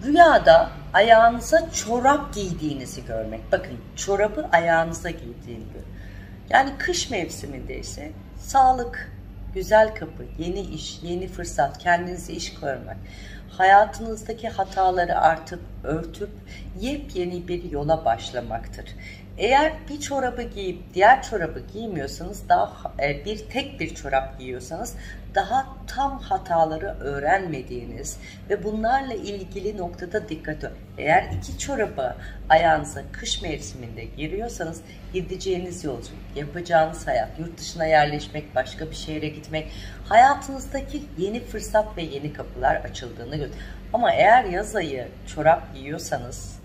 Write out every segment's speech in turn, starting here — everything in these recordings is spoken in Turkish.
Rüyada ayağınıza çorap giydiğinizi görmek. Bakın, çorabı ayağınıza giydiğini gör. Yani kış mevsimindeyse sağlık, güzel kapı, yeni iş, yeni fırsat, kendinize iş koymak, hayatınızdaki hataları artık örtüp yepyeni bir yola başlamaktır. Eğer bir çorabı giyip diğer çorabı giymiyorsanız, tek bir çorap giyiyorsanız, daha tam hataları öğrenmediğiniz ve bunlarla ilgili noktada dikkat edin. Eğer iki çorabı ayağınıza kış mevsiminde giriyorsanız, gideceğiniz yolculuk, yapacağınız hayat, yurt dışına yerleşmek, başka bir şehre gitmek, hayatınızdaki yeni fırsat ve yeni kapılar açıldığını görün. Ama eğer yaz ayı çorap giyiyorsanız,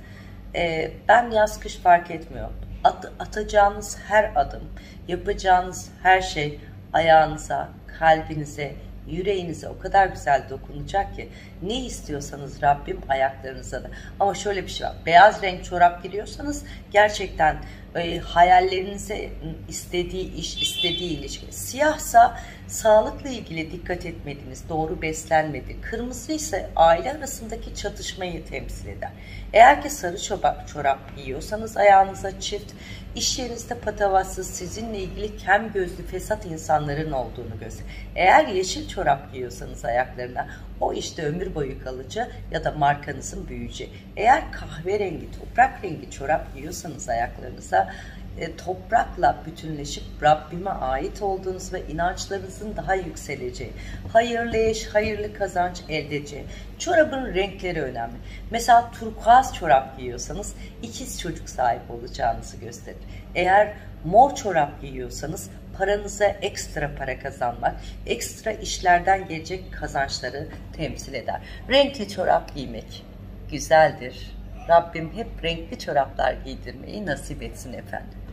ben yaz kış fark etmiyor. Atacağınız her adım, yapacağınız her şey ayağınıza, kalbinize, yüreğinize o kadar güzel dokunacak ki, ne istiyorsanız Rabbim ayaklarınıza da. Ama şöyle bir şey var: beyaz renk çorap giyiyorsanız gerçekten hayallerinize istediği iş, istediği ilişki. Siyahsa sağlıkla ilgili dikkat etmediğiniz, doğru beslenmedi. Kırmızı ise aile arasındaki çatışmayı temsil eder. Eğer ki sarı çorap giyiyorsanız ayağınıza, çift, iş yerinizde patavatsız, sizinle ilgili kem gözlü, fesat insanların olduğunu gösterir. Eğer yeşil çorap giyiyorsanız ayaklarına, o işte ömür boyu kalıcı ya da markanızın büyüyeceği. Eğer kahverengi, toprak rengi çorap giyiyorsanız ayaklarınıza, toprakla bütünleşip Rabbime ait olduğunuz ve inançlarınızın daha yükseleceği, hayırlı eş, hayırlı kazanç elde edeceği. Çorabın renkleri önemli. Mesela turkuaz çorap giyiyorsanız ikiz çocuk sahibi olacağınızı gösterir. Eğer mor çorap giyiyorsanız paranıza ekstra para kazanmak, ekstra işlerden gelecek kazançları temsil eder. Renkli çorap giymek güzeldir. Rabbim hep renkli çoraplar giydirmeyi nasip etsin efendim.